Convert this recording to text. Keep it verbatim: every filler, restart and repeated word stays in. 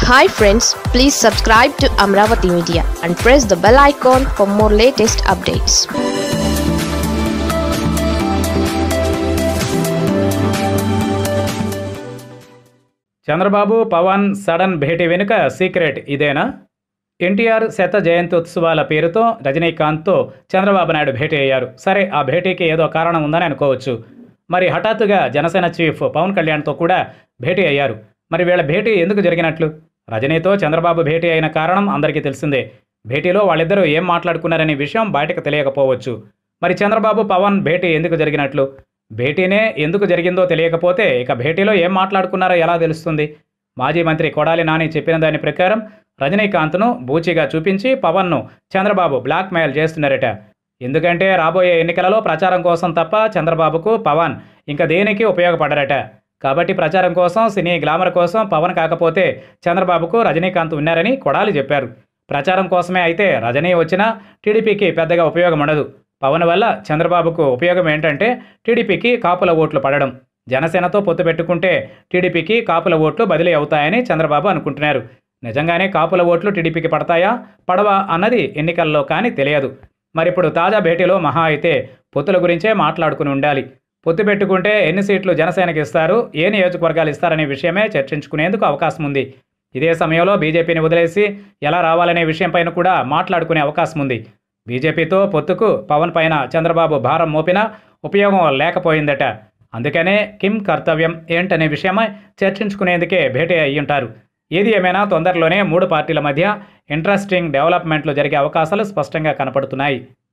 Hi friends, please subscribe to Amaravathi Media and press the bell icon for more latest updates. Chandrababu Pawan sudden భేటీ వెనుక secret ఇదేనా? ఎన్టీఆర్ శత జయంత్యుత్సవాల పేరుతో రజనీకాంత్తో చంద్రబాబు నాయుడు భేటీ అయ్యారు. సరే, ఆ భేటీకి ఏదో కారణం ఉందని అనుకోవచ్చు. మరి హఠాత్తుగా జనసేన చీఫ్ పవన్ కళ్యాణ్తో కూడా భేటీ అయ్యారు. మరి వీళ్ళ భేటీ ఎందుకు జరిగినట్లు? రజనీతో చంద్రబాబు భేటీ అయిన కారణం అందరికీ తెలిసిందే. భేటీలో వాళ్ళిద్దరూ ఏం మాట్లాడుకున్నారనే విషయం బయటకు తెలియకపోవచ్చు. మరి చంద్రబాబు పవన్ భేటీ ఎందుకు జరిగినట్లు? భేటీనే ఎందుకు జరిగిందో తెలియకపోతే ఇక భేటీలో ఏం మాట్లాడుకున్నారో ఎలా తెలుస్తుంది? మాజీ మంత్రి కొడాలి నాని చెప్పిన దాని ప్రకారం రజనీకాంత్ను బూచిగా చూపించి పవన్ను చంద్రబాబు బ్లాక్మెయిల్ చేస్తున్నారట. ఎందుకంటే రాబోయే ఎన్నికలలో ప్రచారం కోసం తప్ప చంద్రబాబుకు పవన్ ఇంకా దేనికి ఉపయోగపడరట. కాబట్టి ప్రచారం కోసం, సినీ గ్లామర్ కోసం పవన్ కాకపోతే చంద్రబాబుకు రజనీకాంత్ ఉన్నారని కొడాలి చెప్పారు. ప్రచారం కోసమే అయితే రజనీ వచ్చినా టీడీపీకి పెద్దగా ఉపయోగం ఉండదు. పవన్ వల్ల చంద్రబాబుకు ఉపయోగం ఏంటంటే టీడీపీకి కాపుల ఓట్లు పడడం. జనసేనతో పొత్తు పెట్టుకుంటే టీడీపీకి కాపుల ఓట్లు బదిలీ అవుతాయని చంద్రబాబు అనుకుంటున్నారు. నిజంగానే కాపుల ఓట్లు టీడీపీకి పడతాయా పడవా అన్నది ఎన్నికల్లో కానీ తెలియదు. మరిప్పుడు తాజా భేటీలో మహా అయితే పొత్తుల గురించే మాట్లాడుకుని ఉండాలి. పొత్తు పెట్టుకుంటే ఎన్ని సీట్లు జనసేనకి ఇస్తారు, ఏ నియోజకవర్గాలు ఇస్తారనే విషయమే చర్చించుకునేందుకు అవకాశం ఉంది. ఇదే సమయంలో బీజేపీని వదిలేసి ఎలా రావాలనే విషయంపైన కూడా మాట్లాడుకునే అవకాశం ఉంది. బీజేపీతో పొత్తుకు పవన్ పైన చంద్రబాబు భారం మోపినా ఉపయోగం లేకపోయిందట. అందుకనే కిమ్ కర్తవ్యం ఏంటనే విషయమై చర్చించుకునేందుకే భేటీ అయ్యుంటారు. ఏది ఏమైనా తొందరలోనే మూడు పార్టీల మధ్య ఇంట్రెస్టింగ్ డెవలప్మెంట్లు జరిగే అవకాశాలు స్పష్టంగా కనపడుతున్నాయి.